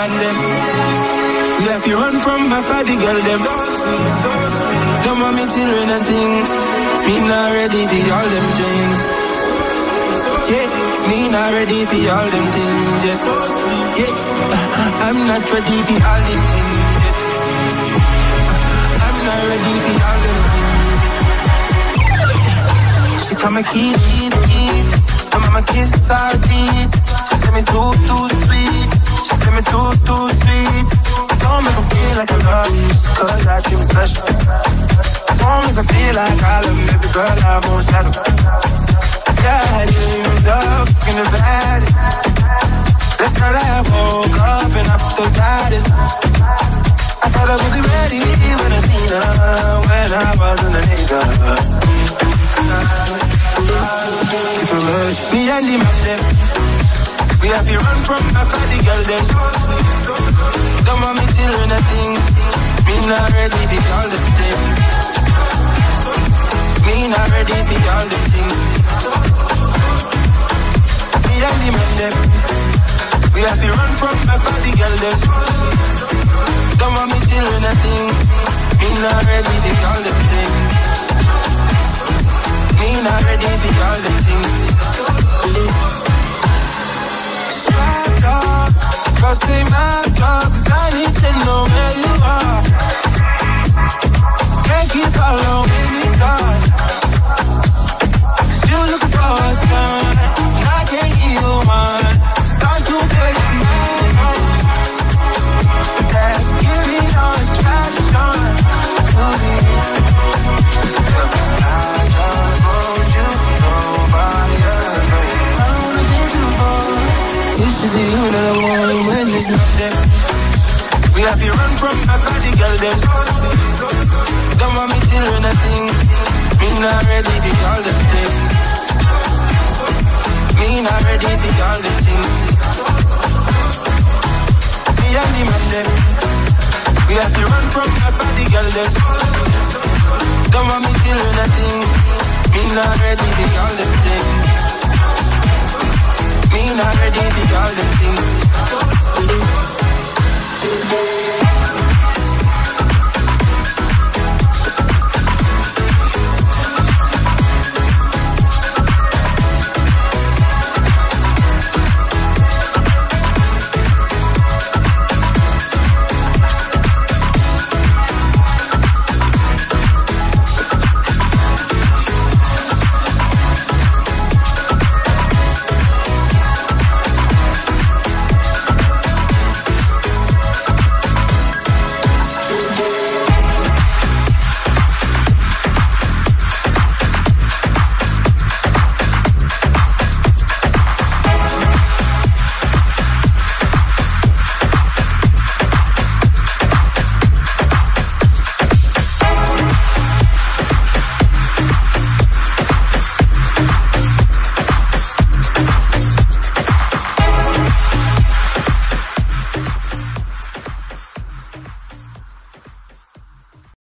man them. We have to run from my party girl them. Don't want me children and thing. Me not ready for all them things. Yeah, me not ready for all them things. Yeah, I'm not ready for all them things. I'm not ready for all them things. She come and keep. My mama kiss her teeth. She said me too sweet. She said me too sweet. Don't make her feel like I love you, just cause I treat me special. Don't make her feel like I love you, baby girl, I won't settle. Yeah, dreams up in the bed. Last night I woke up and I forgot it. I thought I would be ready when I seen her, when I wasn't a nigga. Keep it real, me and the man them. We have to run from my party girl them. Don't want me children a thing. Me not ready for all them things. Me not ready for all them things. Me and the man them. We have to run from my party girl them. Don't want me children a thing. Me not ready for all them things. Me not ready for all them things. Strap up, first thing my dog, 'cause I need to know where you are. Can't keep following me, son. 'Cause you looking for a son, and I can't give you one. Start to play my phone. That's giving all the attraction to me. This is you that I want when it's not them. We have to run from my body girl them. Don't want me children a thing. Me not ready for all them things. Me not ready for all them things. Me and the man them. We have to run from my body girl them. Don't want me children a thing. Me not ready for all them things. Me not ready for all them things.